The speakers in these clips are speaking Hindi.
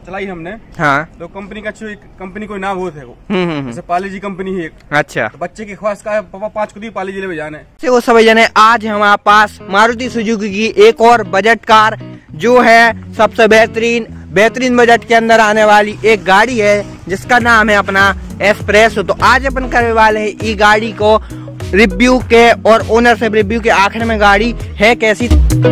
चलाई हमने। हाँ। तो कंपनी का कंपनी कोई नाम वो थे वो, जैसे पाली जी कंपनी है एक। अच्छा। तो बच्चे की ख्वाहिश का है पापा 5 खुद ही पाली जिले में जाने। वो सभी जने आज हमारे पास मारुति सुजुकी की एक और बजट कार जो है सबसे बेहतरीन बजट के अंदर आने वाली एक गाड़ी है जिसका नाम है अपना एस्प्रेसो। तो आज अपन करने वाले हैं ई गाड़ी को रिव्यू के और ओनरशिप रिव्यू के आखिर में गाड़ी है कैसी।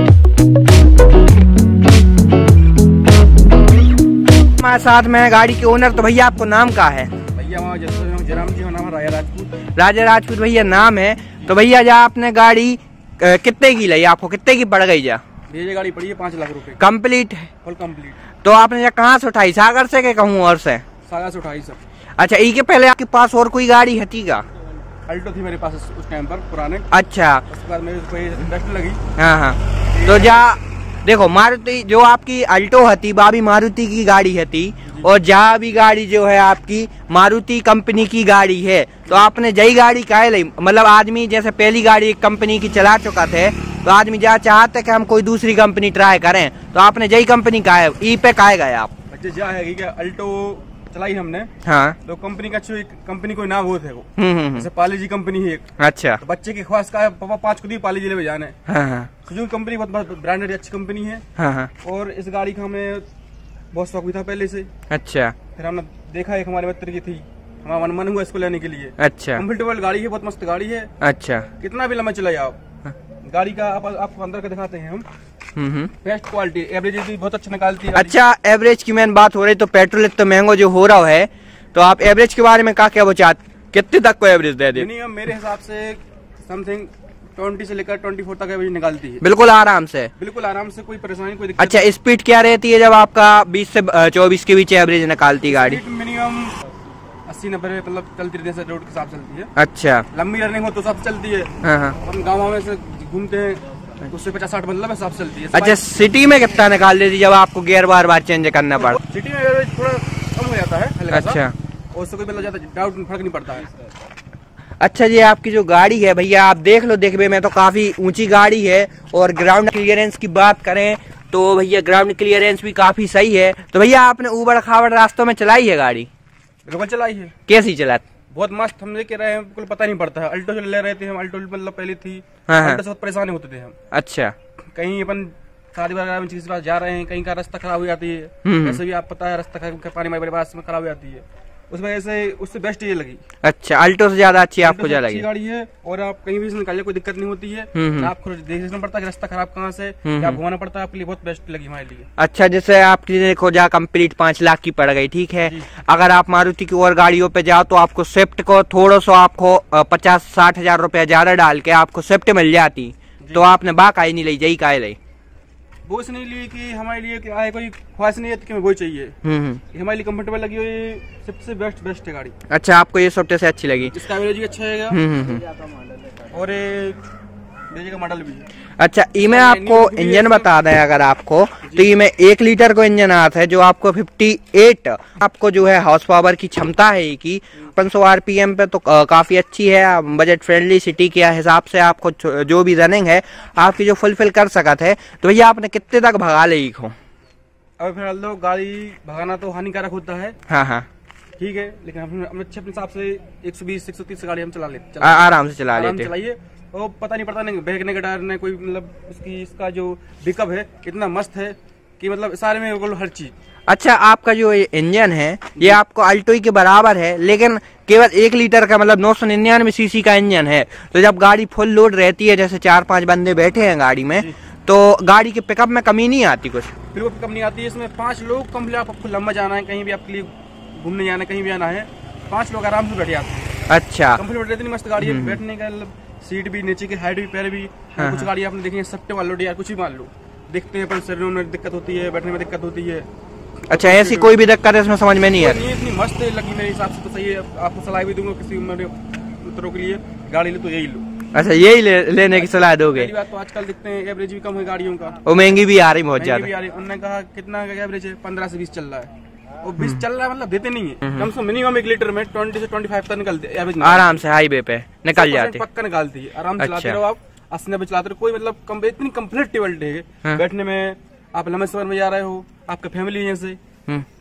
हमारे साथ में है गाड़ी के ओनर। तो भैया आपको नाम क्या है? भैया जयराम जी का नाम है, राजा राजपूत भैया नाम है। तो भैया जा आपने गाड़ी कितने की लाई, आपको कितने की पड़ गई? जा ये गाड़ी पड़ी है 5 लाख रुपए कम्प्लीट है, फुल कम्प्लीट। तो आपने कहाँ से उठाई, सागर से के कहूँ और से? सागर से उठाई सर। अच्छा, ई के पहले आपके पास और कोई गाड़ी हती का? अल्टो थी मेरे पास उस टाइम पर पुराने। अच्छा, उसके बाद मेरे को इंटरेस्ट लगी। हाँ हाँ। तो जा देखो मारुति जो आपकी अल्टो हती बाबी मारुति की गाड़ी हती और जहाँ भी गाड़ी जो है आपकी मारुति कंपनी की गाड़ी है। तो आपने जई गाड़ी काहे ली? मतलब आदमी जैसे पहली गाड़ी एक कंपनी की चला चुका थे तो आदमी जहाँ चाहते कि हम कोई दूसरी कंपनी ट्राई करें, तो आपने जई कंपनी का है ई पे काहे गए आप? बच्चे जा है कि अल्टो चलाई हमने। हाँ। तो कंपनी का कंपनी कोई नाम वो थे वो, जैसे पाली जी कंपनी है एक। अच्छा। तो बच्चे की ख्वाहिश का है पापा 5 खुद ही पाली जिले में जाने। हाँ। सुजुकी कंपनी बहुत ब्रांडेड अच्छी कंपनी है। हाँ। और इस गाड़ी का हमें बहुत शौक भी था पहले से। अच्छा। फिर हमने देखा एक हमारे मित्र की थी, हमारा मन हुआ इसको लेने के लिए। अच्छा। कंफर्टेबल गाड़ी है, बहुत मस्त गाड़ी है। अच्छा। कितना भी लंबा चलाए आप गाड़ी का आपको अंदर का दिखाते हैं हम। बेस्ट क्वालिटी, एवरेज भी बहुत अच्छा निकालती है। अच्छा, एवरेज की मैंने बात हो रही तो पेट्रोल इतना महंगा जो हो रहा है तो आप एवरेज के बारे में क्या वो चाहते, कितने तक को एवरेज दे दे? मिनिमम मेरे हिसाब से समथिंग 20 से लेकर 24 तक एवरेज निकालती है। बिल्कुल आराम से, बिल्कुल आराम से, कोई परेशानी कोई दिक्कत। अच्छा, स्पीड क्या रहती है जब आपका 20 से 24 के बीच एवरेज निकालती गाड़ी? मिनिमम 80-90 मतलब चलती रहती है, रोड के साथ चलती है। अच्छा। लंबी रनिंग हो तो सब चलती है। हाँ। हम गाँव में से घूमते हैं उससे 50-60 मतलब सब चलती है। अच्छा, सिटी में कितना निकाल देती जब आपको गियर बार चेंज करना पड़ा? सिटी में एवरेज थोड़ा कम हो जाता है। अच्छा। उससे कोई मतलब ज्यादा डाउट फर्क नहीं पड़ता है। अच्छा जी, आपकी जो गाड़ी है भैया आप देख लो, देखने में तो काफी ऊंची गाड़ी है और ग्राउंड क्लियरेंस की बात करें तो भैया ग्राउंड क्लियरेंस भी काफी सही है। तो भैया आपने ऊबड़ खाबड़ रास्तों में चलाई है गाड़ी? बिल्कुल चलाई है। कैसी चला? बहुत मस्त। हम लेके रहे हैं, बिल्कुल पता नहीं पड़ता है। अल्टो से ले रहे थे हम, अल्टो मतलब पहले थी। हाँ। अल्टो से बहुत परेशान होते थे हम। अच्छा। कहीं अपन शादी वगैरह में किसी के पास जा रहे हैं, कहीं का रास्ता खराब हो जाती है, वैसे भी आप पता है रास्ता पानी मेरे पास में खराब हो जाती है, उस वजह से उससे बेस्ट ये लगी। अच्छा, अल्टो से ज्यादा अच्छी आपको क्या लगी? अच्छी गाड़ी है और आप कहीं भी से निकालिए कोई दिक्कत नहीं होती है। आपको देखना पड़ता है रास्ता खराब कहाँ से, आप घुमाना पड़ता है, आपके लिए बहुत बेस्ट लगी हमारे लिए। अच्छा, जैसे आपकी देखो जा कंप्लीट 5 लाख की पड़ गई, ठीक है। अगर आप मारुति की और गाड़ियों पे जाओ तो आपको स्विफ्ट को थोड़ा सा आपको 50-60 हजार रुपया ज्यादा डाल के आपको स्विफ्ट मिल जाती, तो आपने बाकाई नहीं ली, जई का ली? वो इसलिए लिए कि हमारे लिए क्या है, कोई ख्वाहिश नहीं है कि हमें वो चाहिए। हमारे लिए कंफर्टेबल लगी हुई, सबसे बेस्ट है गाड़ी। अच्छा, आपको ये सबसे से अच्छी लगी? इसका एवरेज भी अच्छा है और का मॉडल भी है। अच्छा, इसमें आपको इंजन बता दें अगर आपको, तो इसमें 1 लीटर को इंजन आता है जो आपको 58 आपको जो है हॉर्स पावर की क्षमता है की 500 RPM पे, तो काफी अच्छी है। बजट फ्रेंडली सिटी के हिसाब से आपको जो भी रनिंग है आपकी जो फुलफिल कर सकत है। तो भैया आपने कितने तक भगा ले हो? अब फिलहाल तो गाड़ी भगाना तो हानिकारक होता है। हाँ। ठीक है, लेकिन हम अच्छे अपने हिसाब से 120-130 गाड़ी हम चला लेते, आराम से चला लेते। चलाइए वो पता नहीं पड़ता, नहीं बहकने का डर, नहीं कोई मतलब इसका जो पिकअप है इतना मस्त है कि मतलब सारे में हर चीज। अच्छा, आपका जो ये इंजन है ये आपको अल्टो के बराबर है, लेकिन केवल 1 लीटर का मतलब 999 सीसी का इंजन है। तो जब गाड़ी फुल लोड रहती है, जैसे 4-5 बंदे बैठे हैं गाड़ी में, तो गाड़ी के पिकअप में कमी नहीं आती कुछ? बिल्कुल पिकअप नहीं आती है। इसमें 5 लोग कम, आपको लंबा जाना है, कहीं भी आपके लिए घूमने जाना है, कहीं भी आना है, 5 लोग आराम से बैठ जाते हैं। अच्छा, कंफर्टेबल इतनी मस्त गाड़ी है, बैठने का सीट भी, नीचे की हाइट भी, पैर भी। कुछ गाड़ी आपने देखी है सट्टे मान लो यार, कुछ भी मान लो, दिखते हैं पर शरीर में दिक्कत होती है, बैठने में दिक्कत होती है। अच्छा, ऐसी कोई भी दिक्कत है इसमें समझ में नहीं आती? इतनी मस्त लगी मेरे हिसाब से तो सही है। आपको सलाह भी दूंगा किसी मित्रों के लिए गाड़ी ले तो यही लो। अच्छा, यही लेने की सलाह दोगे? तो आजकल दिखते हैं एवरेज भी कम है गाड़ियों का, वो महंगी भी आ रही बहुत ज्यादा। उन्होंने कहा कितना एवरेज है, 15 से 20 चल रहा है, और 20 चल रहा है मतलब देते नहीं है। कम से मिनिमम 1 लीटर में 20 से 25 तक निकलते एवरेज, आराम से हाईवे पे निकल जाते, पक्का निकालती है। आराम से चलाते रहो आप, 80-90 चलाते रहो, कोई मतलब इतनी कंफर्टेबल है बैठने में। आप लंबे सफर में जा रहे हो, आपका फैमिली है से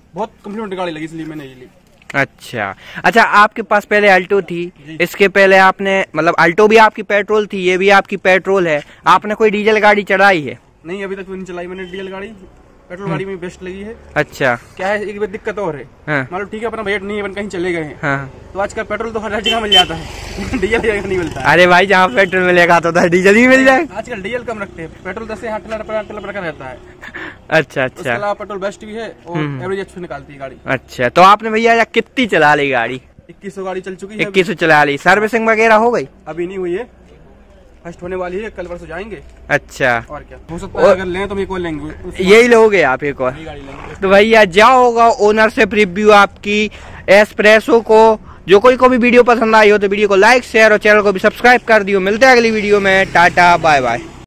बहुत कम्प्लीमेंट गाड़ी लगी इसलिए मैंने ये ली। अच्छा अच्छा, आपके पास पहले अल्टो थी, इसके पहले आपने मतलब अल्टो भी आपकी पेट्रोल थी, ये भी आपकी पेट्रोल है, आपने कोई डीजल गाड़ी चढ़ाई है? नहीं, अभी तक तो नहीं चलाई मैंने डीजल गाड़ी, पेट्रोल गाड़ी में बेस्ट लगी है। अच्छा, क्या है एक दिक्कत और है, हाँ। मान लो ठीक है अपना वेट नहीं है, अपन कहीं चले गए हैं, हाँ। तो आजकल पेट्रोल तो हर जगह मिल जाता है डीजल नहीं मिलता है। अरे भाई जहाँ पेट्रोल मिलेगा तो डीजल ही मिल जाएगा। आजकल डीजल कम रखते हैं, पेट्रोल 10 से 8 लीटर का रहता है। अच्छा अच्छा, उसके अलावा पेट्रोल बेस्ट भी है और एवरेज अच्छी निकालती है गाड़ी। अच्छा, तो आपने भैया कितनी चला ली गाड़ी? 2100 गाड़ी चल चुकी है। 2100 चला ली, सर्विसिंग वगैरह हो गई? अभी नहीं हुई है, फर्स्ट होने वाली है, कल परसों जाएंगे। अच्छा, और क्या हो सकता है, अगर लें तो एक और लेंगे, यही लोगे आप एक और? गाड़ी लेंगे। तो भैया जाओगा ओनरशिप रिव्यू आपकी एस्प्रेसो को। जो कोई को भी वीडियो पसंद आई हो तो वीडियो को लाइक शेयर और चैनल को भी सब्सक्राइब कर दियो। मिलते हैं अगली वीडियो में, टाटा बाय बाय।